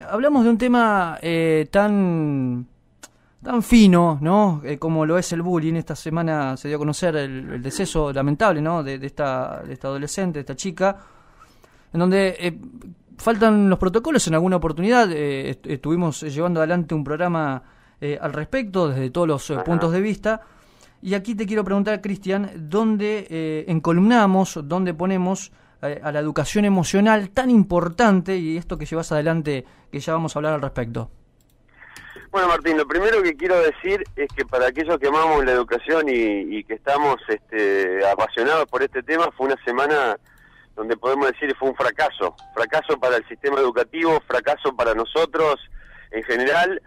hablamos de un tema tan fino, ¿no? Como lo es el bullying. Esta semana se dio a conocer el deceso lamentable, ¿no? de esta adolescente, de esta chica, en donde faltan los protocolos en alguna oportunidad. Estuvimos llevando adelante un programa al respecto, desde todos los puntos de vista. Y aquí te quiero preguntar, Cristian, ¿dónde encolumnamos, dónde ponemos a la educación emocional tan importante y esto que llevas adelante, que ya vamos a hablar al respecto? Bueno, Martín, lo primero que quiero decir es que para aquellos que amamos la educación y que estamos apasionados por este tema, fue una semana donde podemos decir que fue un fracaso para el sistema educativo, fracaso para nosotros en general,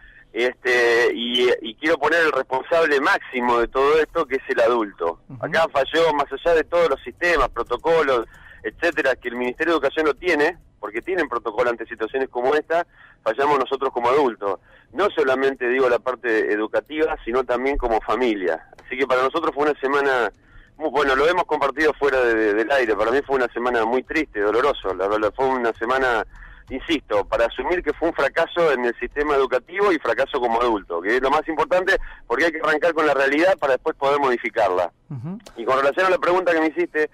y quiero poner el responsable máximo de todo esto, que es el adulto. Acá falló, más allá de todos los sistemas, protocolos, etcétera, que el Ministerio de Educación lo tiene, porque tienen protocolo ante situaciones como esta, fallamos nosotros como adultos. No solamente digo la parte educativa, sino también como familia. Así que para nosotros fue una semana, bueno, lo hemos compartido fuera del aire, para mí fue una semana muy triste, doloroso, la verdad, fue una semana, insisto, para asumir que fue un fracaso en el sistema educativo y fracaso como adulto, que es lo más importante, porque hay que arrancar con la realidad para después poder modificarla. Y con relación a la pregunta que me hiciste,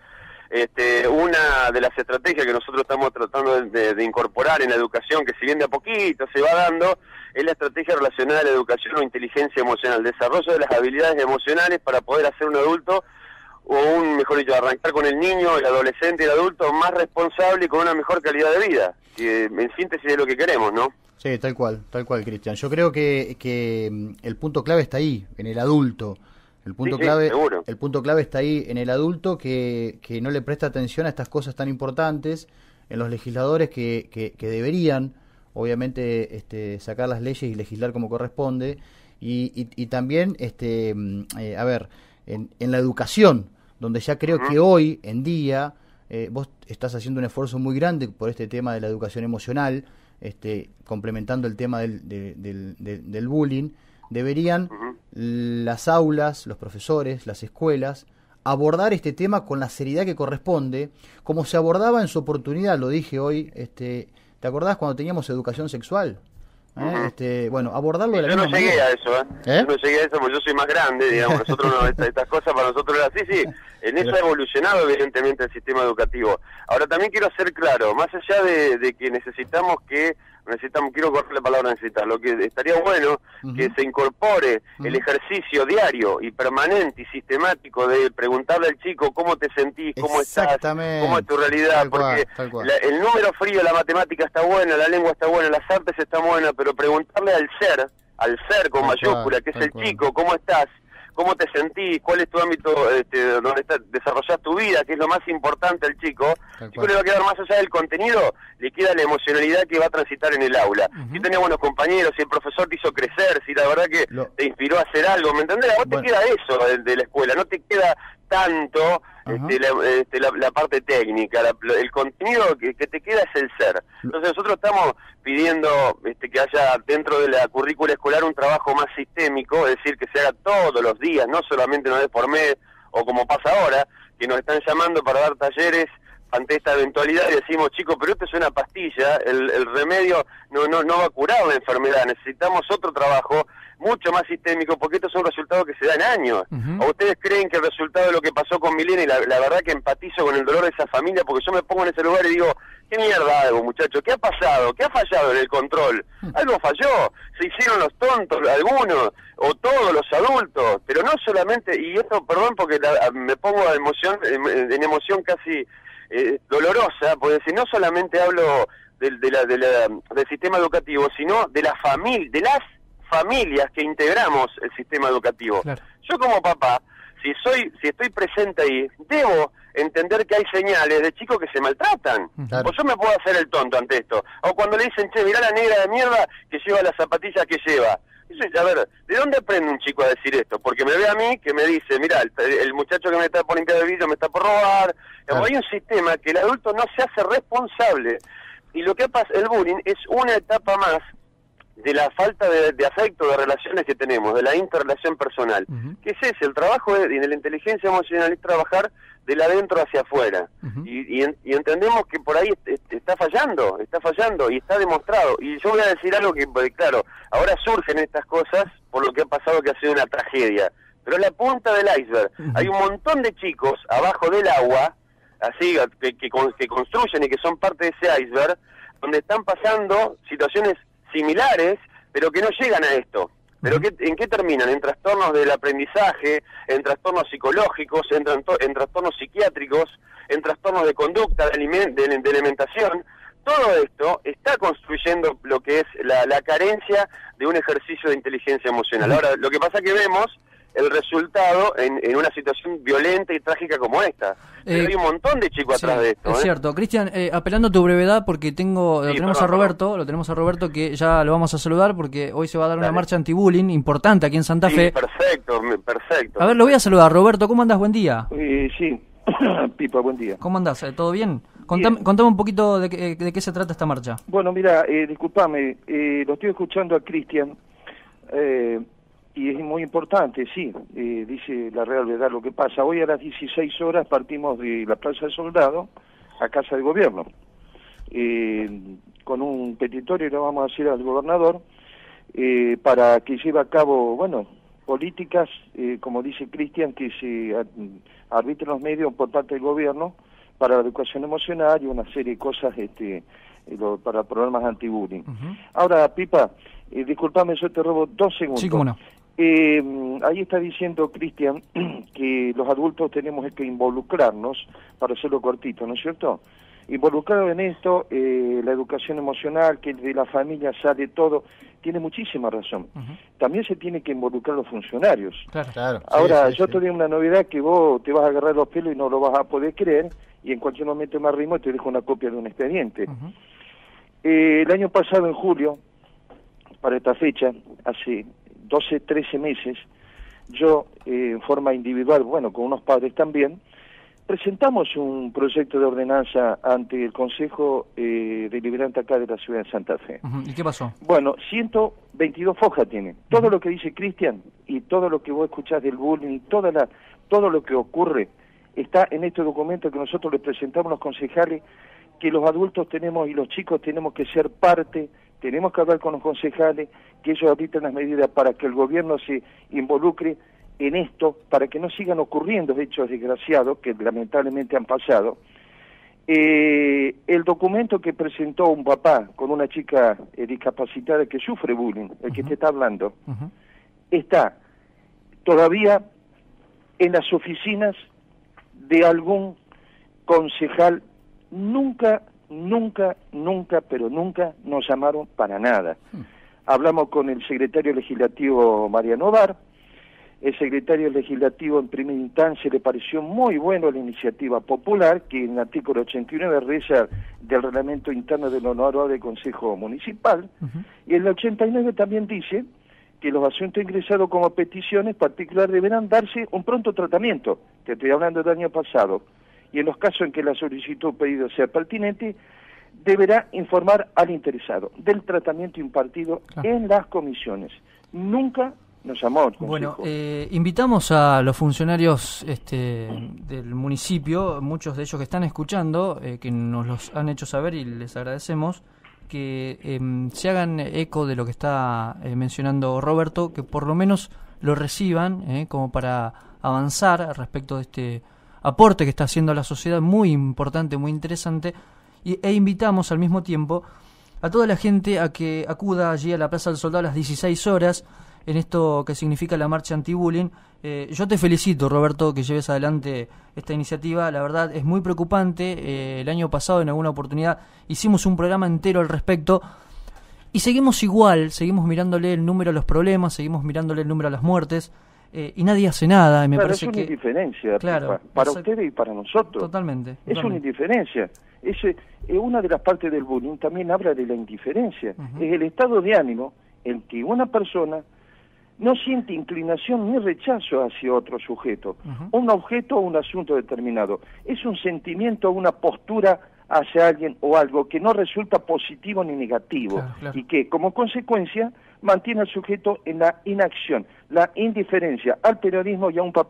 una de las estrategias que nosotros estamos tratando de incorporar en la educación, que si bien de a poquito se va dando, es la estrategia relacionada a la educación o inteligencia emocional, desarrollo de las habilidades emocionales para poder hacer un adulto, o mejor dicho, arrancar con el niño, el adolescente, el adulto más responsable y con una mejor calidad de vida, que en síntesis es lo que queremos, ¿no? Sí, tal cual, Cristian. Yo creo que el punto clave está ahí, en el adulto. El punto clave está ahí en el adulto que no le presta atención a estas cosas tan importantes, en los legisladores que deberían, obviamente, sacar las leyes y legislar como corresponde, y también, a ver, en la educación, donde ya creo que hoy en día vos estás haciendo un esfuerzo muy grande por este tema de la educación emocional, complementando el tema del bullying. Deberían las aulas, los profesores, las escuelas, abordar este tema con la seriedad que corresponde, como se abordaba en su oportunidad, lo dije hoy, ¿te acordás cuando teníamos educación sexual? Bueno, abordarlo de la misma manera. Yo no llegué a eso porque yo soy más grande, digamos, nosotros no, estas cosas para nosotros era así, sí, en eso ha evolucionado evidentemente el sistema educativo. Ahora también quiero ser claro, más allá de que quiero correr la palabra necesitar, lo que estaría bueno que se incorpore el ejercicio diario y permanente y sistemático de preguntarle al chico cómo te sentís, cómo estás, cómo es tu realidad, porque el número frío, la matemática está buena, la lengua está buena, las artes están buenas, pero preguntarle al ser con mayúscula, que es el chico, cómo estás, cómo te sentís, cuál es tu ámbito donde desarrollás tu vida, que es lo más importante al chico. El chico le va a quedar más allá del contenido, le queda la emocionalidad que va a transitar en el aula. Si tenés buenos compañeros, si el profesor te hizo crecer, si la verdad que te inspiró a hacer algo, ¿me entendés? A vos te queda eso de la escuela, no te queda tanto la parte técnica, el contenido que te queda es el ser. Entonces nosotros estamos pidiendo que haya dentro de la currícula escolar un trabajo más sistémico, es decir, que se haga todos los días, no solamente una vez por mes, o como pasa ahora, que nos están llamando para dar talleres ante esta eventualidad y decimos, chicos, pero esto es una pastilla, el remedio no va a curar la enfermedad, necesitamos otro trabajo mucho más sistémico, porque estos son resultados que se dan años. ¿O ustedes creen que el resultado de lo que pasó con Milena, y la verdad que empatizo con el dolor de esa familia, porque yo me pongo en ese lugar y digo, ¿qué mierda hago, muchachos? ¿Qué ha pasado? ¿Qué ha fallado en el control? Algo falló, se hicieron los tontos algunos, o todos los adultos, pero no solamente, y esto, perdón, porque me pongo en emoción casi dolorosa, porque si no solamente hablo del sistema educativo, sino de las familias que integramos el sistema educativo. Claro. Yo como papá, si estoy presente ahí, debo entender que hay señales de chicos que se maltratan. Claro. O yo me puedo hacer el tonto ante esto. O cuando le dicen, che, mirá la negra de mierda que lleva las zapatillas que lleva. Eso es, a ver, ¿de dónde aprende un chico a decir esto? Porque me ve a mí que me dice, mirá, el muchacho que me está por limpiar el vidrio me está por robar. Claro. Hay un sistema que el adulto no se hace responsable. Y lo que pasa, el bullying es una etapa más de la falta de afecto, de relaciones que tenemos, de la interrelación personal. ¿Qué es ese? El trabajo de la inteligencia emocional es trabajar del adentro hacia afuera. Y entendemos que por ahí está fallando, y está demostrado. Y yo voy a decir algo que, claro, ahora surgen estas cosas por lo que ha pasado, que ha sido una tragedia. Pero es la punta del iceberg. Hay un montón de chicos abajo del agua, así que construyen y que son parte de ese iceberg, donde están pasando situaciones similares, pero que no llegan a esto. ¿Pero en qué terminan? En trastornos del aprendizaje, en trastornos psicológicos, en trastornos psiquiátricos, en trastornos de conducta, de alimentación. Todo esto está construyendo lo que es la carencia de un ejercicio de inteligencia emocional. Ahora, lo que pasa es que vemos el resultado en una situación violenta y trágica como esta. Pero hay un montón de chicos atrás de esto. Es cierto. Cristian, apelando a tu brevedad, porque lo tenemos a Roberto, que ya lo vamos a saludar, porque hoy se va a dar una marcha anti-bullying importante aquí en Santa Fe. Perfecto. A ver, lo voy a saludar. Roberto, ¿cómo andás? Buen día. Sí, Pipa, buen día. ¿Cómo andás? ¿Todo bien? Contame un poquito de qué se trata esta marcha. Bueno, mira, discúlpame, lo estoy escuchando a Cristian, y es muy importante, sí, dice la realidad lo que pasa. Hoy a las 16 horas partimos de la Plaza del Soldado a Casa de Gobierno, con un petitorio que le vamos a hacer al gobernador, para que lleve a cabo, políticas, como dice Cristian, que se arbitren los medios por parte del gobierno para la educación emocional y una serie de cosas para problemas anti-bullying. Ahora, Pipa, discúlpame, yo te robo 2 segundos. Sí, cómo no. Ahí está diciendo Cristian que los adultos tenemos que involucrarnos, para hacerlo cortito, ¿no es cierto? Involucrado en esto, la educación emocional, que de la familia sale todo, tiene muchísima razón. También se tiene que involucrar los funcionarios. Claro. Ahora, yo te doy una novedad que vos te vas a agarrar los pelos y no lo vas a poder creer, y en cualquier momento me arrimo y te dejo una copia de un expediente. El año pasado, en julio, para esta fecha, hace 12, 13 meses, yo, en forma individual, con unos padres también, presentamos un proyecto de ordenanza ante el Consejo Deliberante acá de la ciudad de Santa Fe. ¿Y qué pasó? 122 fojas tiene. Todo lo que dice Cristian y todo lo que vos escuchás del bullying y todo lo que ocurre está en este documento que nosotros le presentamos a los concejales, que los adultos tenemos y los chicos tenemos que ser parte, tenemos que hablar con los concejales, que ellos arbitren las medidas para que el gobierno se involucre en esto, para que no sigan ocurriendo hechos desgraciados que lamentablemente han pasado. El documento que presentó un papá con una chica discapacitada que sufre bullying, el que te está hablando, está todavía en las oficinas de algún concejal. Nunca nos llamaron para nada. Hablamos con el secretario legislativo Mariano Bar. El secretario legislativo en primera instancia le pareció muy bueno la iniciativa popular, que en el artículo 89 reza del reglamento interno del honorable Consejo Municipal, y el 89 también dice que los asuntos ingresados como peticiones particulares deberán darse un pronto tratamiento, que estoy hablando del año pasado, y en los casos en que la solicitud o pedido sea pertinente, deberá informar al interesado del tratamiento impartido en las comisiones. Nunca nos llamó el consejo. Invitamos a los funcionarios del municipio, muchos de ellos que están escuchando, que nos los han hecho saber y les agradecemos, que se hagan eco de lo que está mencionando Roberto, que por lo menos lo reciban como para avanzar respecto de este aporte que está haciendo la sociedad, muy importante, muy interesante, e invitamos al mismo tiempo a toda la gente a que acuda allí a la Plaza del Soldado a las 16 horas, en esto que significa la marcha anti-bullying. Yo te felicito, Roberto, que lleves adelante esta iniciativa. La verdad es muy preocupante. El año pasado, en alguna oportunidad, hicimos un programa entero al respecto y seguimos igual, seguimos mirándole el número a los problemas, seguimos mirándole el número a las muertes, y nadie hace nada. Me parece es una indiferencia, claro, para ustedes y para nosotros. Totalmente. Es una indiferencia. Una de las partes del bullying también habla de la indiferencia. Es el estado de ánimo en que una persona no siente inclinación ni rechazo hacia otro sujeto, un objeto o un asunto determinado. Es un sentimiento, una postura hacia alguien o algo que no resulta positivo ni negativo, y que como consecuencia mantiene al sujeto en la inacción, la indiferencia al periodismo y a un papá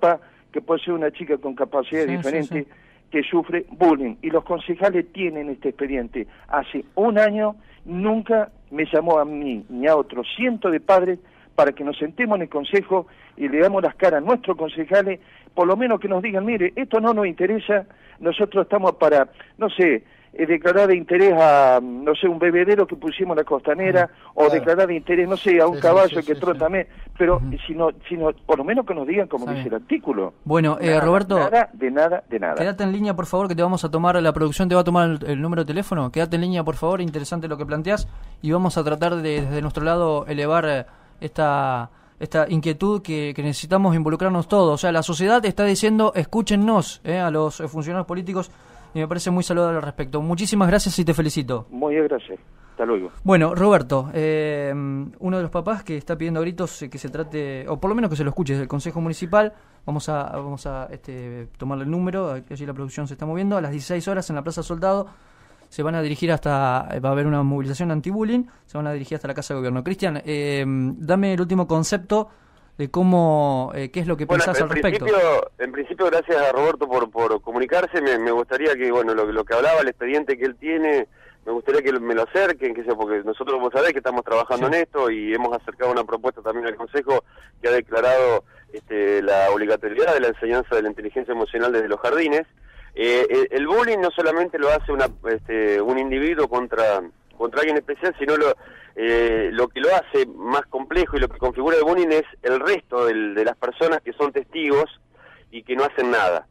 que puede ser una chica con capacidades diferentes, sí. que sufre bullying. Y los concejales tienen este expediente. Hace un año nunca me llamó a mí ni a otros cientos de padres para que nos sentemos en el consejo y le damos las caras a nuestros concejales, por lo menos que nos digan, mire, esto no nos interesa, nosotros estamos para, no sé, declarar de interés a, no sé, un bebedero que pusimos en la costanera, o claro, declarar de interés, no sé, a un caballo que trota también, pero si no, por lo menos que nos digan como dice el artículo. Bueno, nada, Roberto, de nada. Quédate en línea, por favor, que te vamos a tomar, la producción te va a tomar el número de teléfono, quédate en línea, por favor, interesante lo que planteás, y vamos a tratar de, desde nuestro lado, elevar esta inquietud que necesitamos involucrarnos todos. O sea, la sociedad está diciendo, escúchennos, a los funcionarios políticos, y me parece muy saludable al respecto. Muchísimas gracias y te felicito. Muy bien, gracias. Hasta luego. Bueno, Roberto, uno de los papás que está pidiendo a gritos que se trate, o por lo menos que se lo escuche desde el Consejo Municipal, vamos a tomarle el número, allí la producción se está moviendo, a las 16 horas en la Plaza Soldado, se van a dirigir va a haber una movilización anti-bullying, se van a dirigir hasta la Casa de Gobierno. Cristian, dame el último concepto de cómo, qué es lo que pensás al respecto. En principio, gracias a Roberto por comunicarse. Me gustaría que, bueno, lo que hablaba, el expediente que él tiene, me gustaría que me lo acerquen, porque nosotros, vos sabés que estamos trabajando en esto y hemos acercado una propuesta también al Consejo que ha declarado la obligatoriedad de la enseñanza de la inteligencia emocional desde los jardines. El bullying no solamente lo hace un individuo contra alguien especial, sino lo que lo hace más complejo y lo que configura el bullying es el resto de las personas que son testigos y que no hacen nada,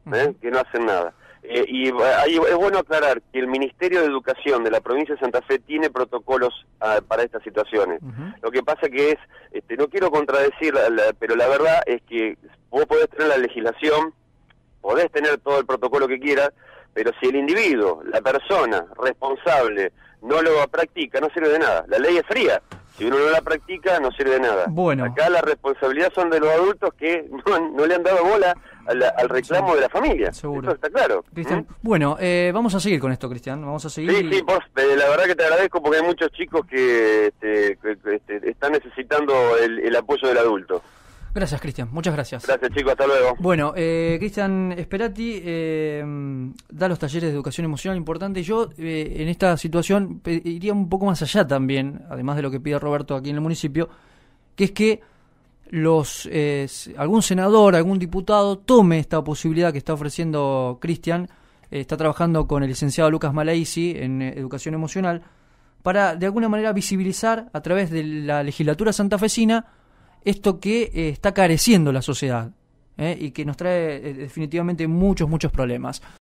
y ahí es bueno aclarar que el Ministerio de Educación de la provincia de Santa Fe tiene protocolos para estas situaciones. Lo que pasa que es, no quiero contradecir, pero la verdad es que vos podés tener la legislación, podés tener todo el protocolo que quieras, pero si el individuo, la persona responsable, no lo practica, no sirve de nada. La ley es fría. Si uno no la practica, no sirve de nada. Bueno. Acá la responsabilidad son de los adultos que no le han dado bola al reclamo de la familia. Seguro. Eso está claro. Cristian, bueno, vamos a seguir con esto, Cristian. Vamos a seguir. Sí, vos, la verdad que te agradezco porque hay muchos chicos que están necesitando el apoyo del adulto. Gracias, Cristian. Muchas gracias. Gracias, chicos. Hasta luego. Bueno, Cristian Sperati da los talleres de educación emocional importantes. Yo, en esta situación, iría un poco más allá también, además de lo que pide Roberto aquí en el municipio, que es que algún senador, algún diputado tome esta posibilidad que está ofreciendo Cristian. Está trabajando con el licenciado Lucas Malaisi en educación emocional para, de alguna manera, visibilizar a través de la legislatura santafesina esto que está careciendo la sociedad y que nos trae definitivamente muchos problemas.